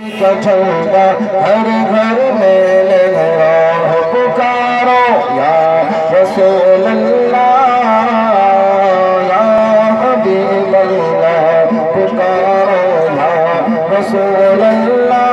चलेगा हर घर में अल्लाह पुकारो या रसूल अल्लाह या हबीब अल्लाह पुकारो या रसूल अल्लाह